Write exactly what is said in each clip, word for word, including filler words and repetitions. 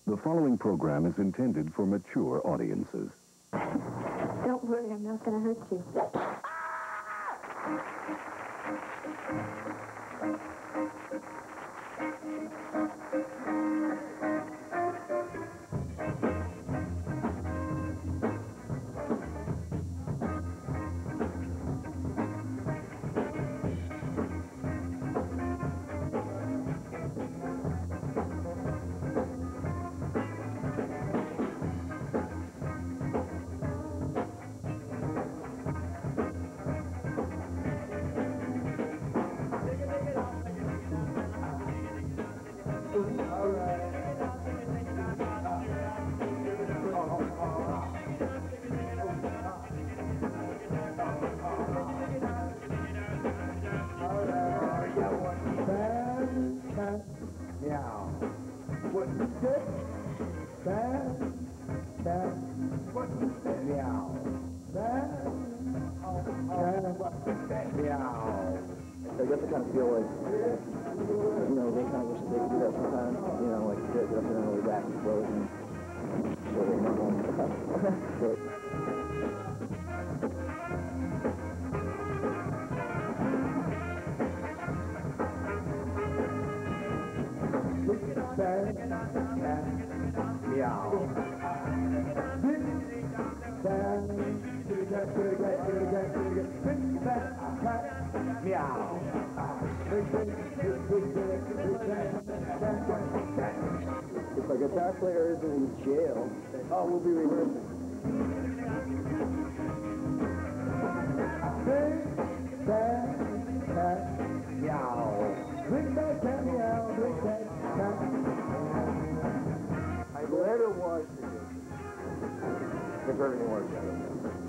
The following program is intended for mature audiences. Don't worry, I'm not going to hurt you. I guess I kind of feel like, you know, they kind of wish they could do that sometimes, you know, like get up and really back and forth and so they're not home. But, meow. If a guitar player isn't in jail, oh, we'll be rehearsing. Big bad cat, meow. Big bad cat, meow. Big bad cat. I'm glad it was. If everything works out.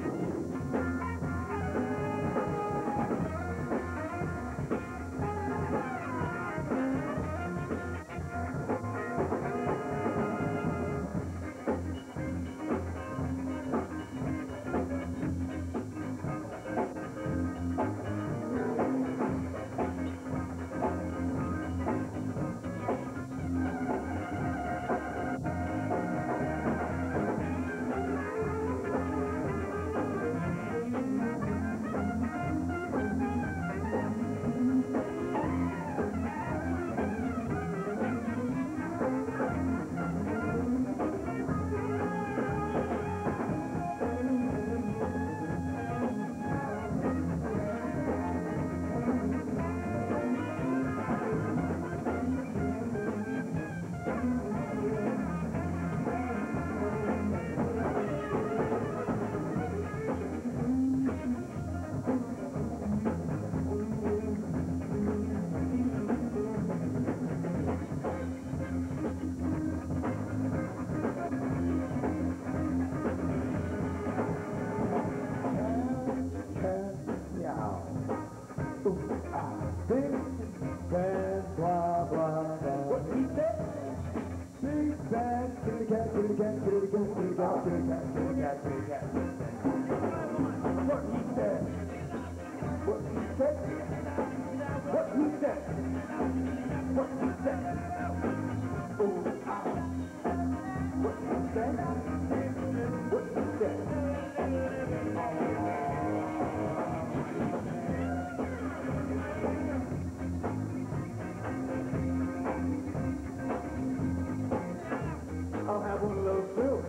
I'll have one of those too.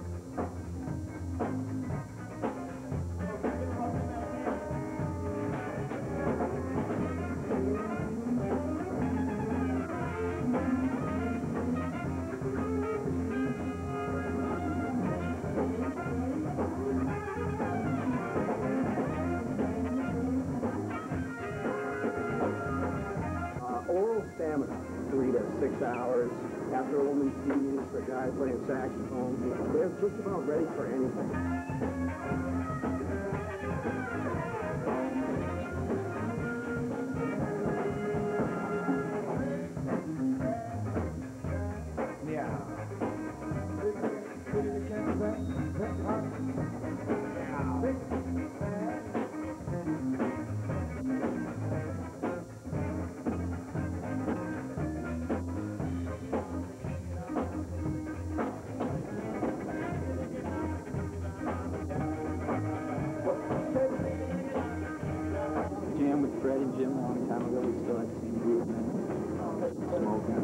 Stamina, three to six hours. After a woman sees the guy playing saxophone, they're just about ready for anything. Fred and Jim a long time ago. We still had the same group, man. Smoking.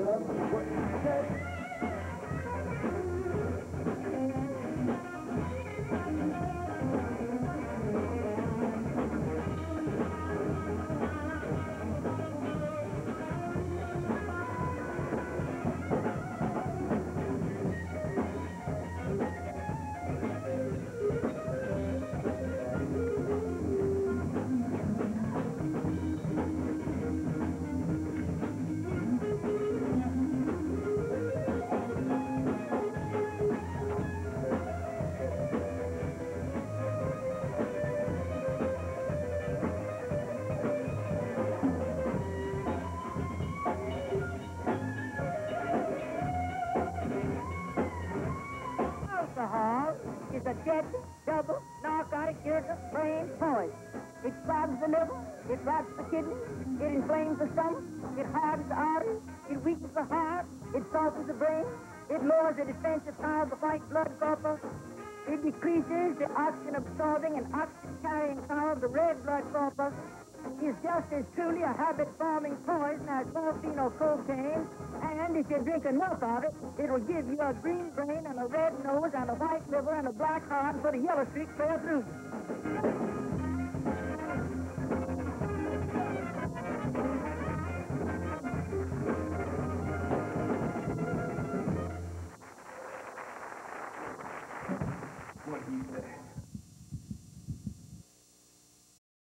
Alcohol is a deadly, double, narcotic, irritant, brain poison. It clogs the liver, it rots the kidney, it inflames the stomach, it hardens the arteries, it weakens the heart, it softens the brain, it lowers the defensive power of the white blood corpuscle, it decreases the oxygen-absorbing and oxygen-carrying power of the red blood corpuscle. Is just as truly a habit-forming poison as morphine or cocaine, and if you drink enough of it, it'll give you a green brain and a red nose and a white liver and a black heart and put a yellow streak clear through you.